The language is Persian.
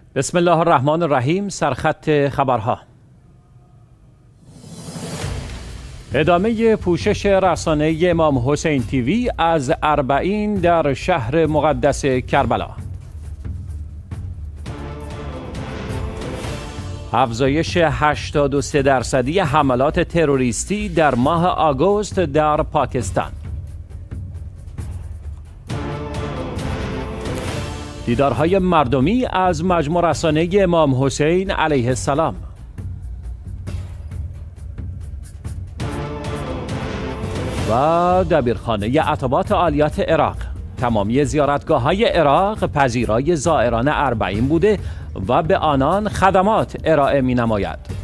بسم الله الرحمن الرحیم. سرخط خبرها. ادامه پوشش رسانه امام حسین تیوی از اربعین در شهر مقدس کربلا. افزایش 83% حملات تروریستی در ماه آگوست در پاکستان. دیدارهای مردمی از مجمع رسانه امام حسین علیه السلام. و دبیرخانه عتبات عالیات عراق. تمامی زیارتگاه‌های عراق پذیرای زائران اربعین بوده و به آنان خدمات ارائه می‌نماید.